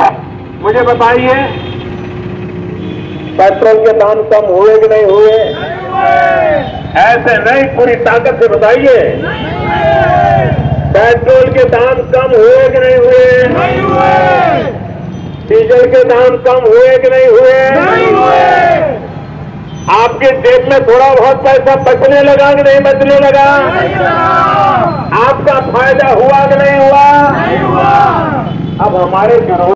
मुझे बताइए, पेट्रोल के दाम कम हुए कि नहीं हुए? ऐसे नहीं, पूरी ताकत से बताइए, पेट्रोल के दाम कम हुए कि नहीं हुए? डीजल के दाम कम हुए कि नहीं हुए? आपके जेब में थोड़ा बहुत पैसा बचने लगा कि नहीं बचने लगा? आपका फायदा हुआ कि नहीं हुआ? अब हमारे